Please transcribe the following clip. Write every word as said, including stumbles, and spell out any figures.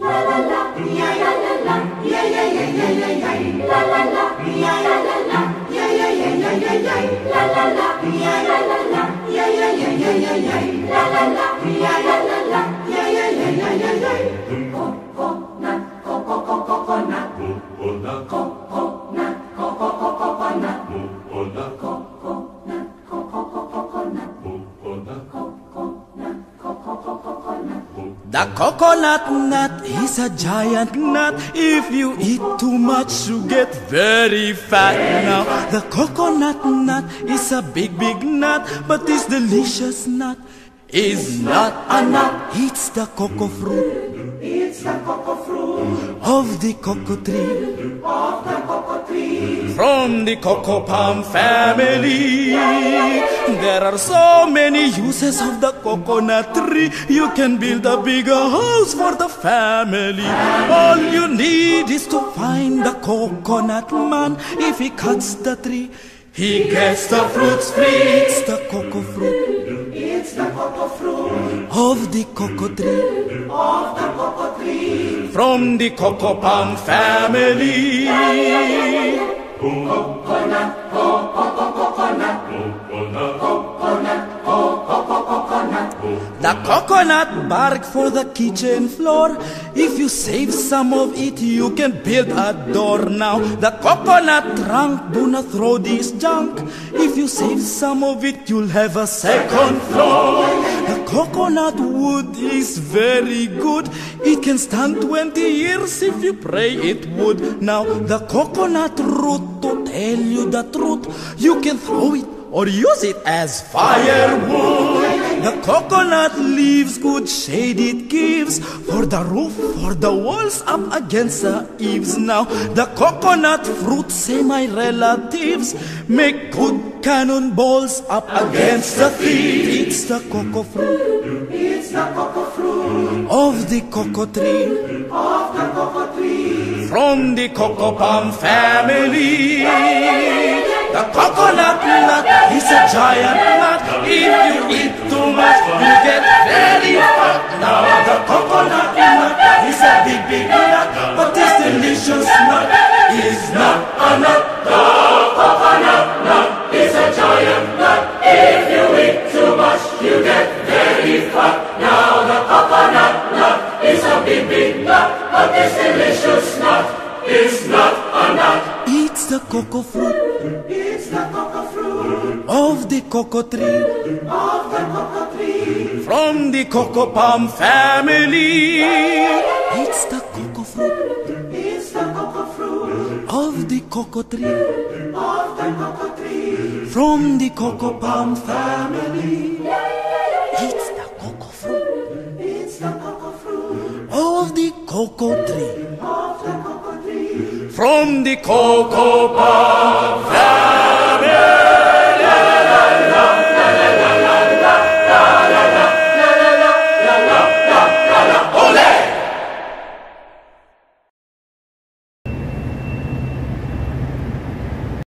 The coconut nut is a giant nut. If you eat too much, you get very fat. Now, the coconut nut is a big, big nut, but this delicious nut is not a nut. It's the cocoa fruit. It's the cocoa fruit of the cocoa tree. of the cocoa tree. From the cocoa palm family, there are so many uses of the coconut tree. You can build a bigger house for the family. All you need is to find the coconut man. If he cuts the tree, he gets the fruits free. It's the cocoa fruit. It's the cocoa fruit of the cocoa tree. of the cocoa tree. From the cocoa palm family. Coconut, coconut, coconut, coconut, coconut. The coconut bark for the kitchen floor. If you save some of it, you can build a door. Now, the coconut trunk, do not throw this junk. If you save some of it, you'll have a second floor. The coconut wood is very good. It can stand twenty years if you pray it would. Now, the coconut root, to tell you the truth, you can throw it or use it as firewood. The coconut leaves, good shade it gives for the roof, for the walls, up against the eaves. Now, the coconut fruit, say my relatives, make good cannonballs up against the thieves. It's the cocoa fruit. It's the cocoa fruit of the cocoa tree. of the cocoa tree. From the cocoa palm family. The coconut nut is a giant nut. If you eat too much, you get very fat. Now the coconut nut is a big, big nut, but this delicious nut is not a nut. The coconut nut is a giant nut. If you eat too much, you get very fat. Now the coconut nut is a big, big nut, but this delicious nut is not a nut. It's the cocoa fruit. It's the cocoa fruit of the cocoa tree. of the cocoa tree. From the cocoa palm family. It's the cocoa fruit It's the cocoa fruit of the cocoa tree. of the cocoa tree. From the cocoa palm family. It's the cocoa fruit It's the cocoa fruit of the cocoa tree. of the cocoa tree. From the cocoa palm family.